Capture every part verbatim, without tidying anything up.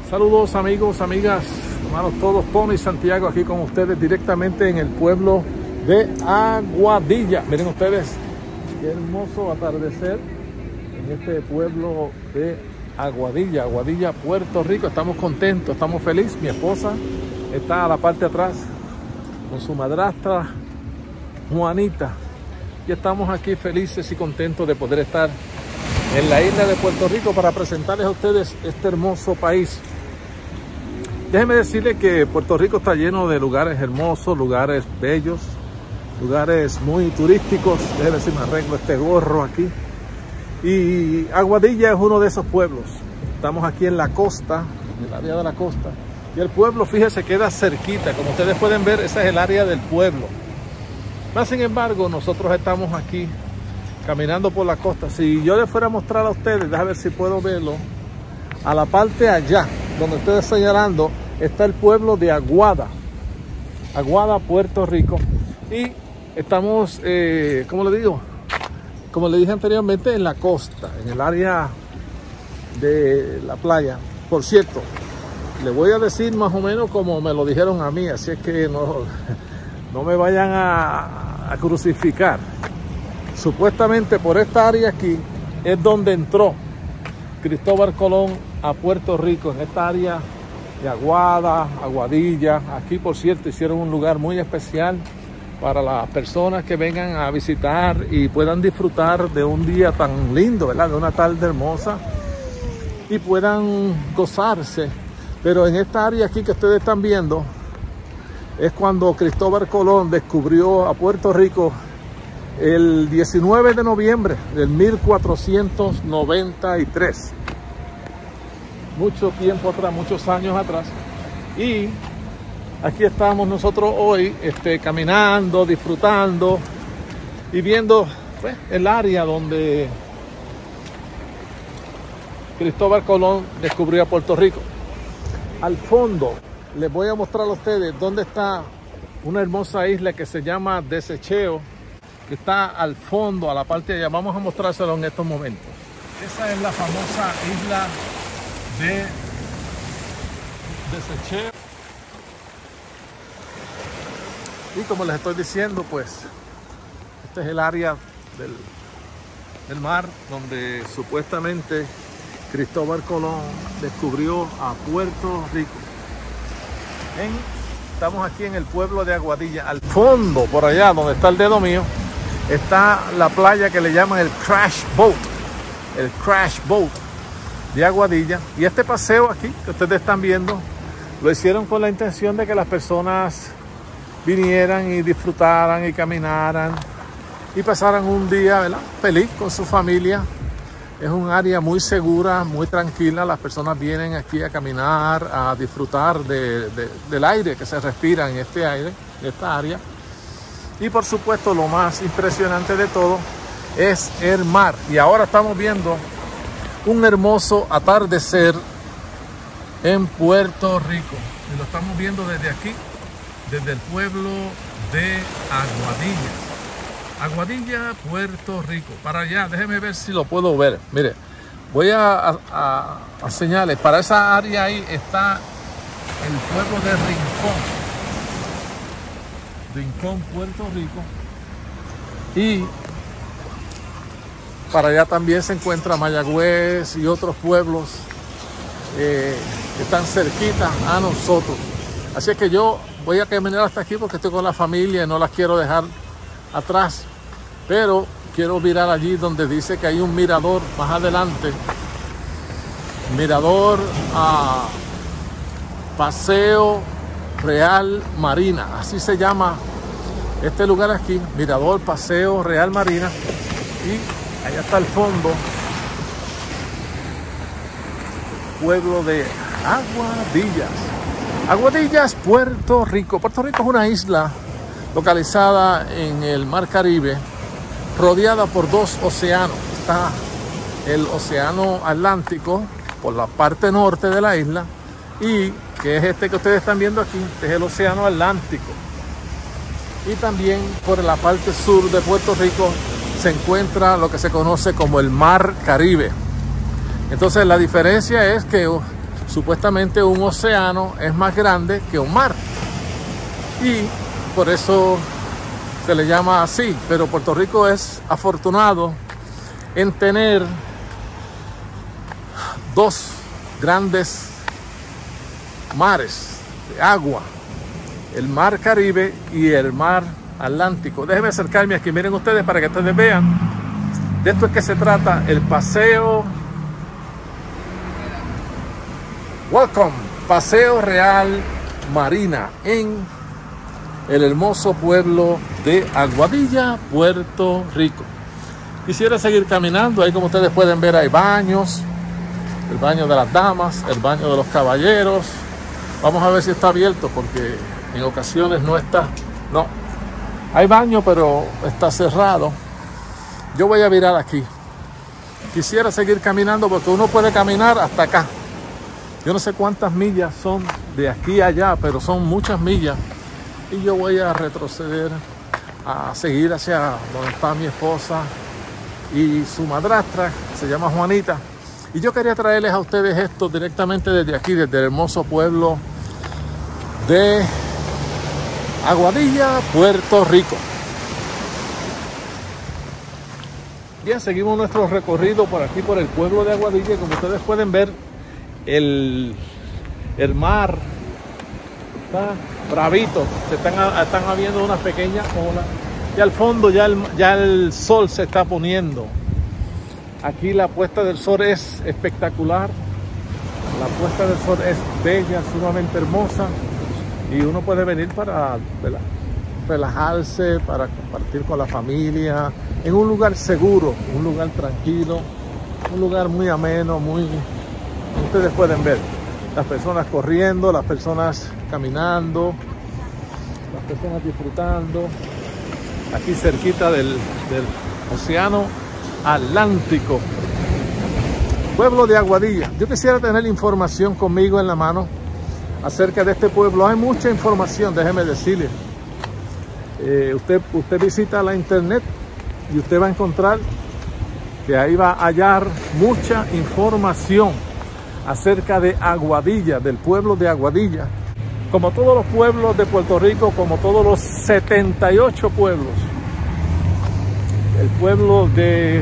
Saludos amigos, amigas, hermanos todos, Tony Santiago aquí con ustedes directamente en el pueblo de Aguadilla. Miren ustedes qué hermoso atardecer en este pueblo de Aguadilla, Aguadilla, Puerto Rico. Estamos contentos, estamos felices. Mi esposa está a la parte de atrás con su madrastra Juanita y estamos aquí felices y contentos de poder estar en la isla de Puerto Rico para presentarles a ustedes este hermoso país. Déjenme decirles que Puerto Rico está lleno de lugares hermosos, lugares bellos, lugares muy turísticos. Déjenme ver si me arreglo este gorro aquí. Y Aguadilla es uno de esos pueblos. Estamos aquí en la costa, en el área de la costa. Y el pueblo, fíjense, queda cerquita. Como ustedes pueden ver, esa es el área del pueblo. Más sin embargo, nosotros estamos aquí caminando por la costa. Si yo les fuera a mostrar a ustedes, déjame ver si puedo verlo. A la parte allá, donde estoy señalando, está el pueblo de Aguada. Aguada, Puerto Rico. Y estamos, eh, ¿cómo le digo? Como le dije anteriormente, en la costa, en el área de la playa. Por cierto, le voy a decir más o menos como me lo dijeron a mí, así es que no, no me vayan a, a crucificar. Supuestamente por esta área aquí es donde entró Cristóbal Colón a Puerto Rico, en esta área de Aguada, Aguadilla. Aquí, por cierto, hicieron un lugar muy especial para las personas que vengan a visitar y puedan disfrutar de un día tan lindo, ¿verdad? De una tarde hermosa y puedan gozarse. Pero en esta área aquí que ustedes están viendo es cuando Cristóbal Colón descubrió a Puerto Rico el diecinueve de noviembre del mil cuatrocientos noventa y tres. Mucho tiempo atrás, muchos años atrás. Y aquí estamos nosotros hoy este, caminando, disfrutando y viendo pues, el área donde Cristóbal Colón descubrió a Puerto Rico. Al fondo les voy a mostrar a ustedes dónde está una hermosa isla que se llama Desecheo, que está al fondo, a la parte de allá. Vamos a mostrárselo en estos momentos. Esa es la famosa isla de Desecheo. Y como les estoy diciendo, pues este es el área del, del mar donde supuestamente Cristóbal Colón descubrió a Puerto Rico. En, estamos aquí en el pueblo de Aguadilla. Al fondo, por allá donde está el dedo mío, está la playa que le llaman el Crash Boat, el Crash Boat de Aguadilla. Y este paseo aquí que ustedes están viendo, lo hicieron con la intención de que las personas vinieran y disfrutaran y caminaran y pasaran un día, ¿verdad?, feliz con su familia. Es un área muy segura, muy tranquila. Las personas vienen aquí a caminar, a disfrutar de, de, del aire que se respira en este aire, en esta área. Y por supuesto, lo más impresionante de todo es el mar. Y ahora estamos viendo un hermoso atardecer en Puerto Rico. Y lo estamos viendo desde aquí, desde el pueblo de Aguadilla. Aguadilla, Puerto Rico. Para allá, déjenme ver si lo puedo ver. Mire, voy a, a, a señalarles. Para esa área ahí está el pueblo de Rincón. Rincón, Puerto Rico. Y para allá también se encuentra Mayagüez y otros pueblos eh, que están cerquita a nosotros. Así es que yo voy a caminar hasta aquí porque estoy con la familia y no las quiero dejar atrás. Pero quiero mirar allí donde dice que hay un mirador más adelante. Mirador a Paseo Real Marina, así se llama este lugar aquí, Mirador Paseo Real Marina. Y allá está al fondo, pueblo de Aguadillas. Aguadillas, Puerto Rico. Puerto Rico es una isla localizada en el Mar Caribe, rodeada por dos océanos. Está el Océano Atlántico por la parte norte de la isla y que es este que ustedes están viendo aquí, es el Océano Atlántico. Y también por la parte sur de Puerto Rico se encuentra lo que se conoce como el Mar Caribe. Entonces la diferencia es que supuestamente un océano es más grande que un mar. Y por eso se le llama así. Pero Puerto Rico es afortunado en tener dos grandes mares de agua, el mar Caribe y el mar Atlántico. Déjenme acercarme aquí, miren ustedes para que ustedes vean. De esto es que se trata el paseo. Welcome, Paseo Real Marina en el hermoso pueblo de Aguadilla, Puerto Rico. Quisiera seguir caminando. Ahí, como ustedes pueden ver, hay baños. El baño de las damas, el baño de los caballeros. Vamos a ver si está abierto, porque en ocasiones no está. No, hay baño, pero está cerrado. Yo voy a virar aquí. Quisiera seguir caminando porque uno puede caminar hasta acá. Yo no sé cuántas millas son de aquí a allá, pero son muchas millas. Y yo voy a retroceder a seguir hacia donde está mi esposa y su madrastra, se llama Juanita. Y yo quería traerles a ustedes esto directamente desde aquí, desde el hermoso pueblo de Aguadilla, Puerto Rico. Bien, seguimos nuestro recorrido por aquí, por el pueblo de Aguadilla. Como ustedes pueden ver, el, el mar está bravito. Se están, están habiendo unas pequeñas olas. Y al fondo ya el, ya el sol se está poniendo. Aquí la puesta del sol es espectacular. La puesta del sol es bella, sumamente hermosa. Y uno puede venir para, ¿verdad?, relajarse, para compartir con la familia, en un lugar seguro, un lugar tranquilo, un lugar muy ameno, muy... Ustedes pueden ver las personas corriendo, las personas caminando, las personas disfrutando. Aquí cerquita del, del océano Atlántico, pueblo de Aguadilla. Yo quisiera tener información conmigo en la mano acerca de este pueblo. Hay mucha información, déjeme decirle. Eh, usted, usted visita la internet y usted va a encontrar que ahí va a hallar mucha información acerca de Aguadilla, del pueblo de Aguadilla. Como todos los pueblos de Puerto Rico, como todos los setenta y ocho pueblos, el pueblo de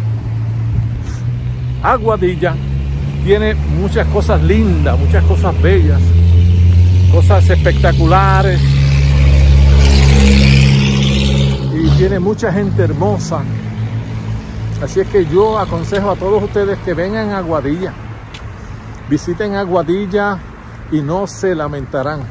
Aguadilla tiene muchas cosas lindas, muchas cosas bellas, cosas espectaculares, y tiene mucha gente hermosa. Así es que yo aconsejo a todos ustedes que vengan a Aguadilla, visiten Aguadilla y no se lamentarán.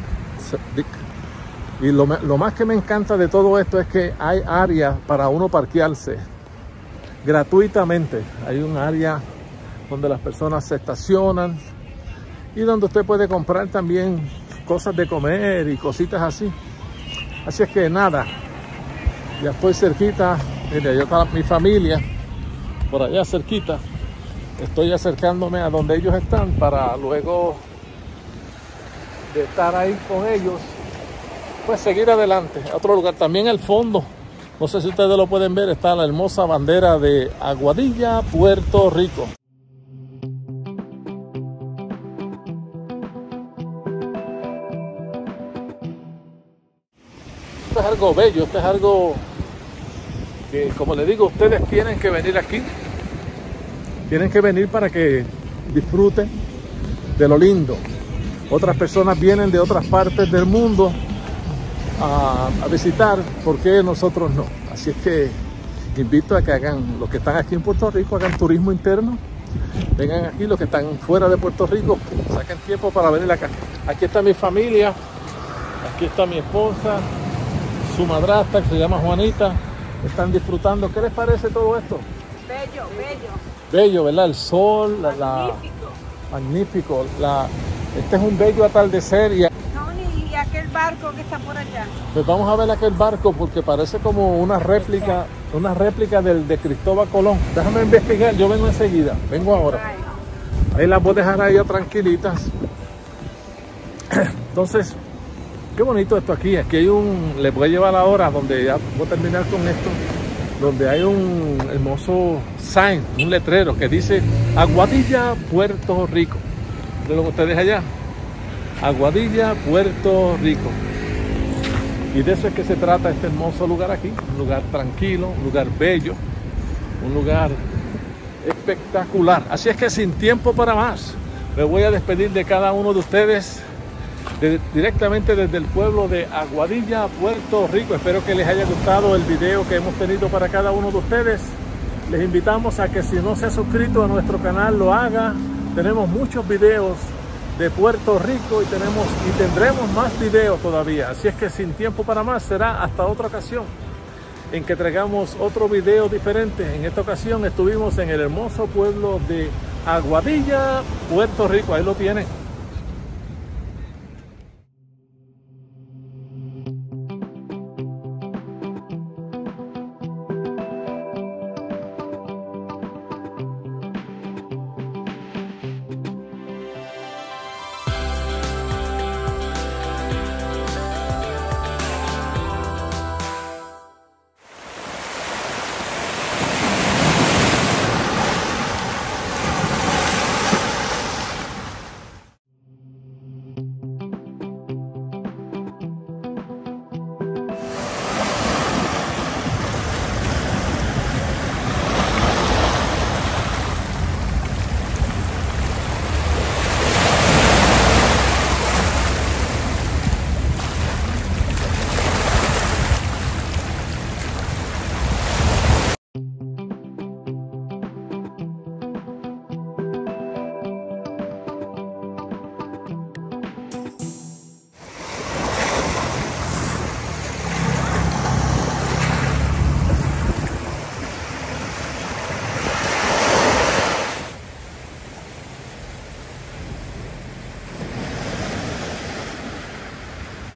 Y lo, lo más que me encanta de todo esto es que hay áreas para uno parquearse gratuitamente. Hay un área donde las personas se estacionan y donde usted puede comprar también cosas de comer y cositas así. Así es que nada, ya estoy cerquita. Mire, allá está mi familia, por allá cerquita. Estoy acercándome a donde ellos están para luego de estar ahí con ellos, pues seguir adelante a otro lugar. También al fondo, no sé si ustedes lo pueden ver, está la hermosa bandera de Aguadilla, Puerto Rico. Esto es algo bello, esto es algo que, como les digo, ustedes tienen que venir aquí. Tienen que venir para que disfruten de lo lindo. Otras personas vienen de otras partes del mundo a, a visitar, ¿por qué nosotros no? Así es que invito a que hagan, los que están aquí en Puerto Rico, hagan turismo interno. Vengan aquí, los que están fuera de Puerto Rico, saquen tiempo para venir acá. Aquí está mi familia, aquí está mi esposa, su madrastra, que se llama Juanita. Están disfrutando. ¿Qué les parece todo esto? Bello, bello. Bello, ¿verdad? El sol, la, la, magnífico. Magnífico. La, este es un bello atardecer. Y, Tony, y aquel barco que está por allá. pues vamos a ver aquel barco porque parece como una réplica, una réplica del de Cristóbal Colón. Déjame investigar, yo vengo enseguida, vengo ahora. Ahí las voy a dejar ahí tranquilitas. Entonces, qué bonito esto aquí. Aquí hay un, les voy a llevar ahora donde ya voy a terminar con esto, donde hay un hermoso sign, un letrero que dice Aguadilla, Puerto Rico. lo que ustedes allá. Aguadilla, Puerto Rico. Y de eso es que se trata este hermoso lugar aquí. Un lugar tranquilo, un lugar bello, un lugar espectacular. Así es que sin tiempo para más, me voy a despedir de cada uno de ustedes de, directamente desde el pueblo de Aguadilla, Puerto Rico. Espero que les haya gustado el video que hemos tenido para cada uno de ustedes. Les invitamos a que si no se ha suscrito a nuestro canal lo haga. Tenemos muchos videos de Puerto Rico y tenemos y tendremos más videos todavía. Así es que sin tiempo para más, será hasta otra ocasión en que traigamos otro video diferente. En esta ocasión estuvimos en el hermoso pueblo de Aguadilla, Puerto Rico. Ahí lo tienen.